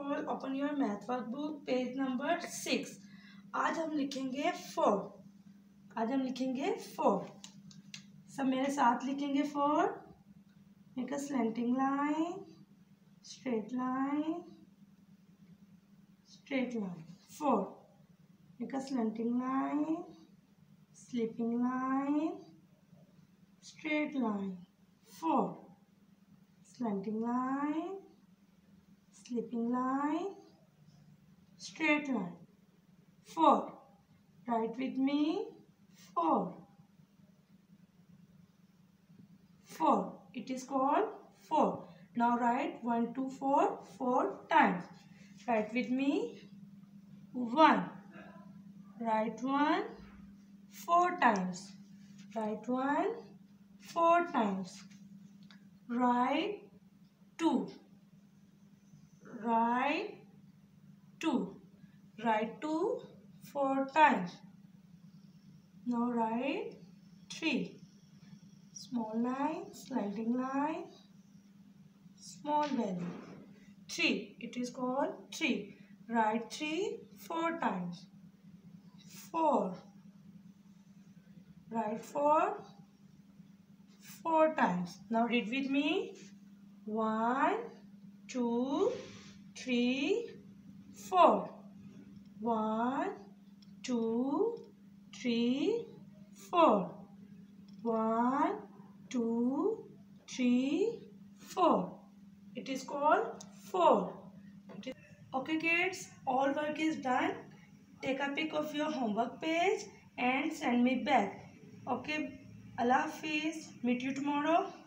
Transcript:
All open your math workbook page number 6। आज हम लिखेंगे 4। सब मेरे साथ लिखेंगे 4। Make a slanting line, straight line, 4। Make a slanting line, sleeping line, straight line, 4. Slanting line, sleeping line, straight line, 4. Write with me, 4. It is called 4. Now write 1, 2, 4 4 times. Write with me, 1. Write 1 4 times. Write 1 4 times. Write 2. Write 2. Write 2 4 times. Now write 3. Small line, slanting line, small value. 3. It is called 3. Write 3 4 times. 4. Write 4 4 times. Now read with me. 1, 2, 3, 4. 1, 2, 3, 4. 1, 2, 3, 4. It is called 4. Okay kids, all work is done. Take a pic of your homework page and send me back. Okay, Allah Hafiz. Meet you tomorrow.